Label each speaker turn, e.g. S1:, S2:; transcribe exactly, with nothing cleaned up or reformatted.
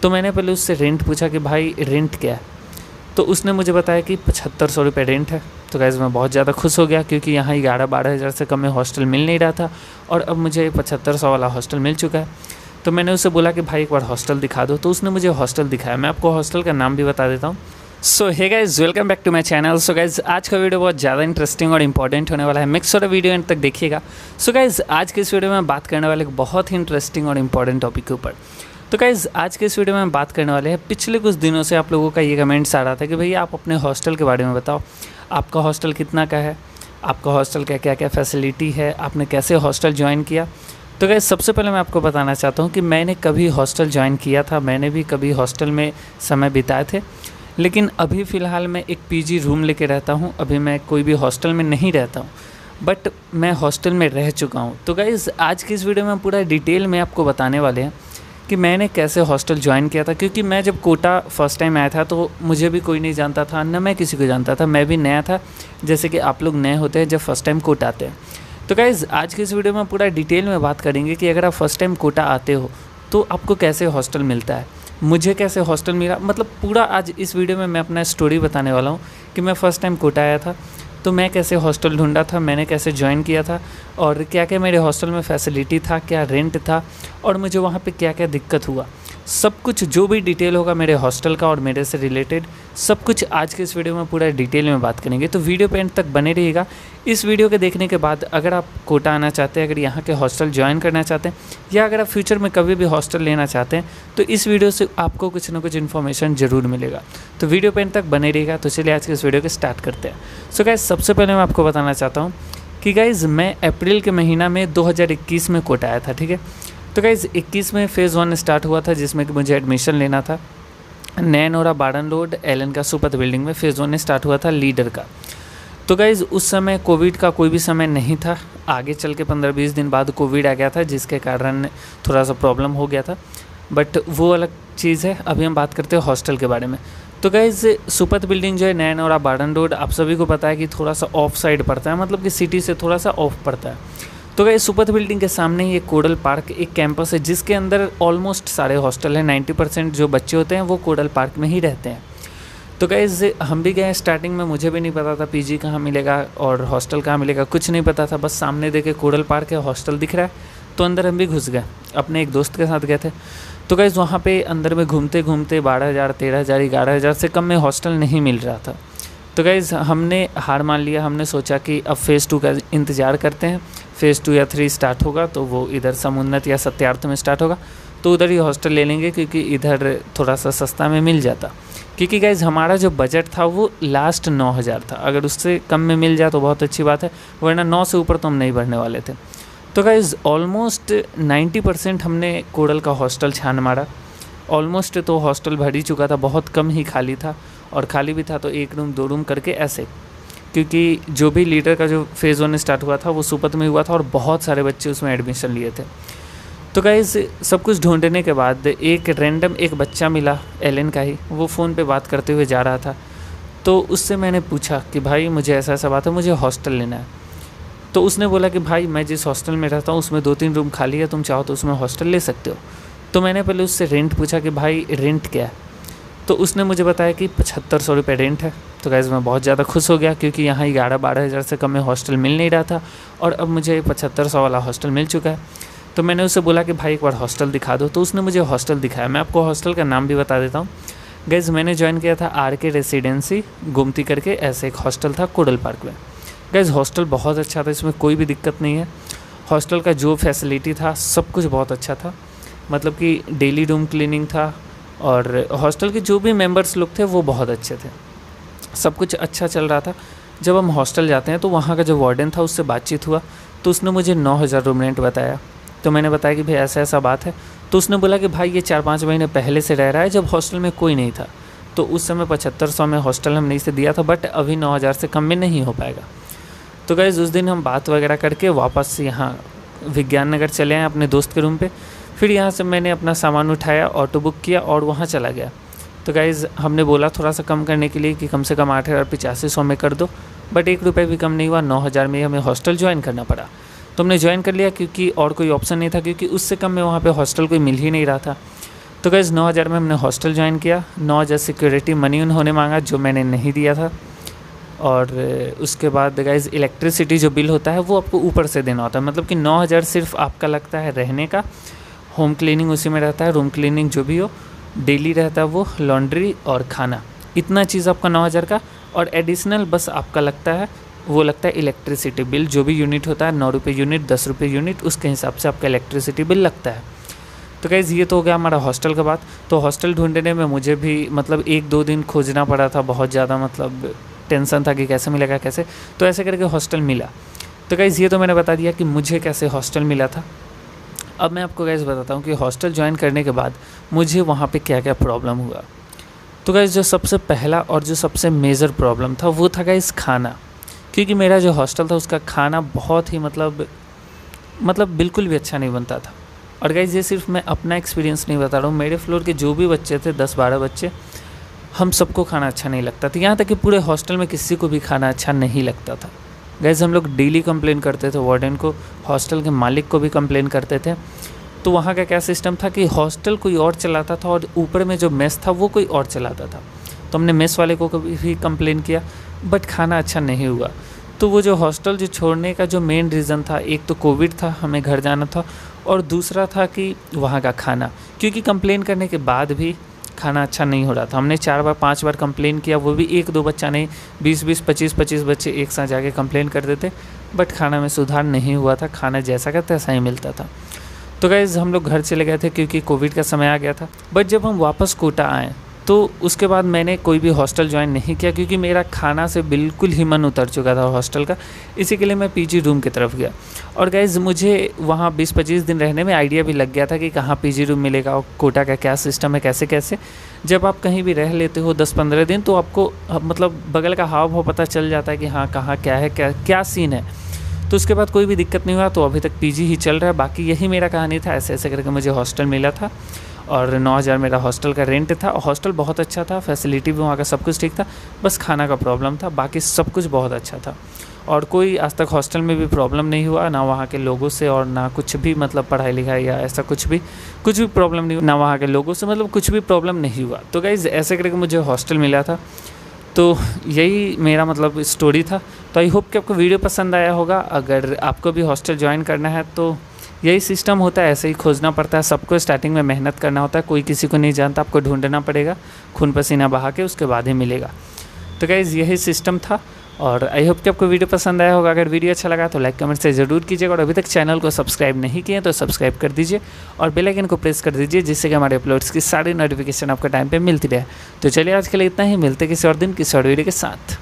S1: तो मैंने पहले उससे रेंट पूछा कि भाई रेंट क्या है, तो उसने मुझे बताया कि पचहत्तर सौ रुपये रेंट है। तो गाइज़ मैं बहुत ज़्यादा खुश हो गया क्योंकि यहाँ ग्यारह बारह हज़ार से कम में हॉस्टल मिल नहीं रहा था और अब मुझे पचहत्तर सौ वाला हॉस्टल मिल चुका है। तो मैंने उससे बोला कि भाई एक बार हॉस्टल दिखा दो, तो उसने मुझे हॉस्टल दिखाया। मैं आपको हॉस्टल का नाम भी बता देता हूँ। So hey guys, welcome back to my channel. So guys आज का वीडियो बहुत ज़्यादा इंटरेस्टिंग और इंपॉर्टेंट होने वाला है। मेक श्योर वीडियो एंड तक देखिएगा। सो गाइज आज के इस वीडियो में बात करने वाले एक बहुत ही इंटरेस्टिंग और इंपॉर्टेंट टॉपिक के ऊपर। तो गाइज आज के इस वीडियो में हम बात करने वाले हैं, पिछले कुछ दिनों से आप लोगों का ये कमेंट्स आ रहा था कि भैया आप अपने हॉस्टल के बारे में बताओ, आपका हॉस्टल कितना का है, आपका हॉस्टल का क्या क्या फैसिलिटी है, आपने कैसे हॉस्टल ज्वाइन किया। तो गाइस सबसे पहले मैं आपको बताना चाहता हूँ कि मैंने कभी हॉस्टल ज्वाइन किया था, मैंने भी कभी हॉस्टल में समय बिताए थे, लेकिन अभी फ़िलहाल मैं एक पीजी रूम लेके रहता हूँ। अभी मैं कोई भी हॉस्टल में नहीं रहता हूँ, बट मैं हॉस्टल में रह चुका हूँ। तो गाइस आज की इस वीडियो में पूरा डिटेल में आपको बताने वाले हैं कि मैंने कैसे हॉस्टल ज्वाइन किया था, क्योंकि मैं जब कोटा फर्स्ट टाइम आया था तो मुझे भी कोई नहीं जानता था, न मैं किसी को जानता था, मैं भी नया था, जैसे कि आप लोग नए होते हैं जब फर्स्ट टाइम कोटा आते हैं। तो गाइज़ आज की इस वीडियो में पूरा डिटेल में बात करेंगे कि अगर आप फर्स्ट टाइम कोटा आते हो तो आपको कैसे हॉस्टल मिलता है, मुझे कैसे हॉस्टल मिला, मतलब पूरा आज इस वीडियो में मैं अपना स्टोरी बताने वाला हूँ कि मैं फ़र्स्ट टाइम कोटा आया था तो मैं कैसे हॉस्टल ढूंढा था, मैंने कैसे ज्वाइन किया था और क्या क्या मेरे हॉस्टल में फैसिलिटी था, क्या रेंट था और मुझे वहाँ पे क्या क्या दिक्कत हुआ। सब कुछ जो भी डिटेल होगा मेरे हॉस्टल का और मेरे से रिलेटेड, सब कुछ आज के इस वीडियो में पूरा डिटेल में बात करेंगे। तो वीडियो पे एंड तक बने रहिएगा। इस वीडियो के देखने के बाद अगर आप कोटा आना चाहते हैं, अगर यहाँ के हॉस्टल ज्वाइन करना चाहते हैं या अगर आप फ्यूचर में कभी भी हॉस्टल लेना चाहते हैं तो इस वीडियो से आपको कुछ ना कुछ इन्फॉर्मेशन ज़रूर मिलेगा। तो वीडियो पे एंड तक बने रहिएगा। तो चलिए आज के इस वीडियो को स्टार्ट करते हैं। सो गाइज़ सबसे पहले मैं आपको बताना चाहता हूँ कि गाइज़ मैं अप्रैल के महीना में दो हज़ार इक्कीस में कोटा आया था, ठीक है। तो गाइज़ इक्कीस में फ़ेज़ वन स्टार्ट हुआ था जिसमें कि मुझे एडमिशन लेना था। नैनोरा बाड़न रोड एलन का सुपथ बिल्डिंग में फ़ेज़ वन स्टार्ट हुआ था लीडर का। तो गाइज़ उस समय कोविड का कोई भी समय नहीं था, आगे चल के पंद्रह बीस दिन बाद कोविड आ गया था जिसके कारण थोड़ा सा प्रॉब्लम हो गया था, बट वो अलग चीज़ है। अभी हम बात करते हैं हॉस्टल के बारे में। तो गाइज़ सुपथ बिल्डिंग जो है नैनोरा बाड़न रोड, आप सभी को पता है कि थोड़ा सा ऑफ साइड पड़ता है, मतलब कि सिटी से थोड़ा सा ऑफ पड़ता है। तो गाइस सुपथ बिल्डिंग के सामने ही एक कोडल पार्क एक कैंपस है जिसके अंदर ऑलमोस्ट सारे हॉस्टल हैं। नब्बे परसेंट जो बच्चे होते हैं वो कोडल पार्क में ही रहते हैं। तो गाइस हम भी गए, स्टार्टिंग में मुझे भी नहीं पता था पीजी कहाँ मिलेगा और हॉस्टल कहाँ मिलेगा, कुछ नहीं पता था। बस सामने देखे कोडल पार्क है, हॉस्टल दिख रहा है, तो अंदर हम भी घुस गए। अपने एक दोस्त के साथ गए थे। तो गाइस वहाँ पर अंदर में घूमते घूमते बारह हज़ार तेरह हज़ार ग्यारह हज़ार से कम में हॉस्टल नहीं मिल रहा था। तो गाइज़ हमने हार मान लिया। हमने सोचा कि अब फ़ेज़ टू का इंतज़ार करते हैं, फ़ेज़ टू या थ्री स्टार्ट होगा तो वो इधर समुन्नत या सत्यार्थ में स्टार्ट होगा तो उधर ही हॉस्टल ले लेंगे, क्योंकि इधर थोड़ा सा सस्ता में मिल जाता। क्योंकि गाइज़ हमारा जो बजट था वो लास्ट नौ हज़ार था, अगर उससे कम में मिल जाए तो बहुत अच्छी बात है, वरना नौ से ऊपर तो हम नहीं भरने वाले थे। तो गाइज़ ऑलमोस्ट नाइन्टी परसेंट हमने कोडल का हॉस्टल छान मारा। ऑलमोस्ट तो हॉस्टल भर ही चुका था, बहुत कम ही खाली था, और खाली भी था तो एक रूम दो रूम करके ऐसे, क्योंकि जो भी लीडर का जो फ़ेज़ वन स्टार्ट हुआ था वो सुपथ में हुआ था और बहुत सारे बच्चे उसमें एडमिशन लिए थे। तो गाइस सब कुछ ढूंढने के बाद एक रैंडम एक बच्चा मिला, एलन का ही, वो फ़ोन पे बात करते हुए जा रहा था। तो उससे मैंने पूछा कि भाई मुझे ऐसा ऐसा बात है, मुझे हॉस्टल लेना है। तो उसने बोला कि भाई मैं जिस हॉस्टल में रहता हूँ उसमें दो तीन रूम खाली है, तुम चाहो तो उसमें हॉस्टल ले सकते हो। तो मैंने पहले उससे रेंट पूछा कि भाई रेंट क्या है, तो उसने मुझे बताया कि पचहत्तर सौ रुपये रेंट है। तो गाइज़ मैं बहुत ज़्यादा खुश हो गया क्योंकि यहाँ ग्यारह बारह हज़ार से कम में हॉस्टल मिल नहीं रहा था और अब मुझे पचहत्तर सौ वाला हॉस्टल मिल चुका है। तो मैंने उससे बोला कि भाई एक बार हॉस्टल दिखा दो, तो उसने मुझे हॉस्टल दिखाया। मैं आपको हॉस्टल का नाम भी बता देता हूँ। गाइज़ मैंने ज्वाइन किया था आर के रेसिडेंसी गुमती करके, ऐसे एक हॉस्टल था कोडल पार्क में। गाइज़ हॉस्टल बहुत अच्छा था, इसमें कोई भी दिक्कत नहीं है। हॉस्टल का जो फैसिलिटी था सब कुछ बहुत अच्छा था, मतलब कि डेली रूम क्लीनिंग था और हॉस्टल के जो भी मेंबर्स लोग थे वो बहुत अच्छे थे, सब कुछ अच्छा चल रहा था। जब हम हॉस्टल जाते हैं तो वहाँ का जो वार्डन था उससे बातचीत हुआ तो उसने मुझे नौ हज़ार रूम रेंट बताया। तो मैंने बताया कि भाई ऐसा ऐसा बात है। तो उसने बोला कि भाई ये चार पाँच महीने पहले से रह रहा है जब हॉस्टल में कोई नहीं था, तो उस समय पचहत्तर सौ में हॉस्टल हमने इसे दिया था, बट अभी नौ हज़ार से कम में नहीं हो पाएगा। तो गाइस उस दिन हम बात वगैरह करके वापस यहाँ विज्ञान नगर चले आए अपने दोस्त के रूम पे। फिर यहाँ से मैंने अपना सामान उठाया, ऑटो बुक किया और वहाँ चला गया। तो गाइज़ हमने बोला थोड़ा सा कम करने के लिए कि कम से कम आठ हज़ार पचासी सौ में कर दो, बट एक रुपये भी कम नहीं हुआ। नौ हज़ार में हमें हॉस्टल ज्वाइन करना पड़ा। तो हमने ज्वाइन कर लिया क्योंकि और कोई ऑप्शन नहीं था, क्योंकि उससे कम में वहाँ पे हॉस्टल कोई मिल ही नहीं रहा था। तो गाइज़ नौ हज़ार में हमने हॉस्टल ज्वाइन किया। नौ हज़ार सिक्योरिटी मनी उन्होंने मांगा जो मैंने नहीं दिया था। और उसके बाद गाइज़ इलेक्ट्रिसिटी जो बिल होता है वो आपको ऊपर से देना होता है, मतलब कि नौ हज़ार सिर्फ आपका लगता है रहने का, होम क्लीनिंग उसी में रहता है, रूम क्लीनिंग जो भी हो, डेली रहता है वो, लॉन्ड्री और खाना, इतना चीज़ आपका नौ हज़ार का। और एडिशनल बस आपका लगता है वो लगता है इलेक्ट्रिसिटी बिल, जो भी यूनिट होता है, नौ रुपये यूनिट, दस रुपये यूनिट, उसके हिसाब से आपका इलेक्ट्रिसिटी बिल लगता है। तो गाइज़ ये तो हो गया हमारा हॉस्टल का बात। तो हॉस्टल ढूंढने में मुझे भी मतलब एक दो दिन खोजना पड़ा था, बहुत ज़्यादा मतलब टेंशन था कि कैसे मिलेगा कैसे, तो ऐसे करके हॉस्टल मिला। तो गाइज़ ये तो मैंने बता दिया कि मुझे कैसे हॉस्टल मिला था। अब मैं आपको गाइज़ बताता हूँ कि हॉस्टल ज्वाइन करने के बाद मुझे वहाँ पे क्या क्या प्रॉब्लम हुआ। तो गाइज़ जो सबसे पहला और जो सबसे मेजर प्रॉब्लम था वो था गाइज़ खाना, क्योंकि मेरा जो हॉस्टल था उसका खाना बहुत ही मतलब मतलब बिल्कुल भी अच्छा नहीं बनता था। और गाइज़ ये सिर्फ मैं अपना एक्सपीरियंस नहीं बता रहा हूँ, मेरे फ्लोर के जो भी बच्चे थे, दस बारह बच्चे, हम सबको खाना अच्छा नहीं लगता था। यहाँ तक कि पूरे हॉस्टल में किसी को भी खाना अच्छा नहीं लगता था। गाइज़ हम लोग डेली कंप्लेन करते थे वार्डन को, हॉस्टल के मालिक को भी कंप्लेन करते थे। तो वहाँ का क्या सिस्टम था कि हॉस्टल कोई और चलाता था और ऊपर में जो मेस था वो कोई और चलाता था। तो हमने मेस वाले को भी कंप्लेन किया, बट खाना अच्छा नहीं हुआ। तो वो जो हॉस्टल जो छोड़ने का जो मेन रीज़न था, एक तो कोविड था, हमें घर जाना था, और दूसरा था कि वहाँ का खाना, क्योंकि कंप्लेन करने के बाद भी खाना अच्छा नहीं हो रहा था। हमने चार बार पांच बार कंप्लेन किया, वो भी एक दो बच्चा नहीं, बीस बीस पच्चीस पच्चीस बच्चे एक साथ जाके कंप्लेन करते थे, बट खाना में सुधार नहीं हुआ था, खाना जैसा का तैसा ही मिलता था। तो गाइज़ हम लोग घर चले गए थे क्योंकि कोविड का समय आ गया था। बट जब हम वापस कोटा आए तो उसके बाद मैंने कोई भी हॉस्टल ज्वाइन नहीं किया, क्योंकि मेरा खाना से बिल्कुल ही मन उतर चुका था हॉस्टल का। इसी के लिए मैं पीजी रूम की तरफ गया। और गाइज़ मुझे वहाँ बीस पच्चीस दिन रहने में आइडिया भी लग गया था कि कहाँ पीजी रूम मिलेगा और कोटा का क्या सिस्टम है, कैसे कैसे। जब आप कहीं भी रह लेते हो दस पंद्रह दिन तो आपको मतलब बगल का हाव भाव पता चल जाता है कि हाँ कहाँ क्या है, क्या क्या सीन है। तो उसके बाद कोई भी दिक्कत नहीं हुआ, तो अभी तक पीजी ही चल रहा है। बाकी यही मेरा कहानी था, ऐसे ऐसे करके मुझे हॉस्टल मिला था और नौ हज़ार मेरा हॉस्टल का रेंट था। हॉस्टल बहुत अच्छा था, फैसिलिटी भी वहाँ का सब कुछ ठीक था, बस खाना का प्रॉब्लम था, बाकी सब कुछ बहुत अच्छा था। और कोई आज तक हॉस्टल में भी प्रॉब्लम नहीं हुआ, ना वहाँ के लोगों से और ना कुछ भी मतलब पढ़ाई लिखाई या ऐसा कुछ भी कुछ भी प्रॉब्लम नहीं हुआ, ना वहाँ के लोगों से मतलब कुछ भी प्रॉब्लम नहीं हुआ। तो गाइज़ ऐसे करके मुझे हॉस्टल मिला था। तो यही मेरा मतलब स्टोरी था। तो आई होप कि आपको वीडियो पसंद आया होगा। अगर आपको भी हॉस्टल ज्वाइन करना है तो यही सिस्टम होता है, ऐसे ही खोजना पड़ता है, सबको स्टार्टिंग में मेहनत करना होता है, कोई किसी को नहीं जानता, आपको ढूंढना पड़ेगा, खून पसीना बहा के उसके बाद ही मिलेगा। तो गाइज़ यही सिस्टम था और आई होप कि आपको वीडियो पसंद आया होगा। अगर वीडियो अच्छा लगा तो लाइक कमेंट से ज़रूर कीजिएगा और अभी तक चैनल को सब्सक्राइब नहीं किए तो सब्सक्राइब कर दीजिए और बेल आइकन को प्रेस कर दीजिए, जिससे कि हमारे अपलोड्स की सारी नोटिफिकेशन आपको टाइम पे मिलती रहे। तो चलिए आज के लिए इतना ही, मिलते किसी और दिन किसी और वीडियो के साथ।